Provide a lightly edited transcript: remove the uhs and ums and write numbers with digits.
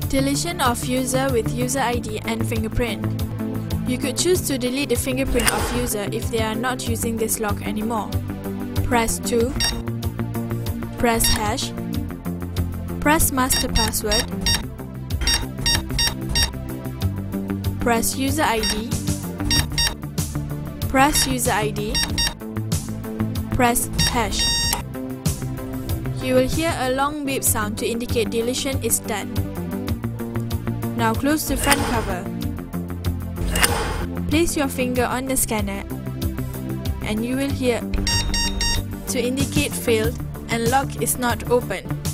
Deletion of user with user ID and fingerprint. You could choose to delete the fingerprint of user if they are not using this lock anymore. Press 2, press hash, press master password, press user ID, press user ID, press hash. You will hear a long beep sound to indicate deletion is done. Now close the front cover. Place your finger on the scanner and you will hear to indicate failed and lock is not open.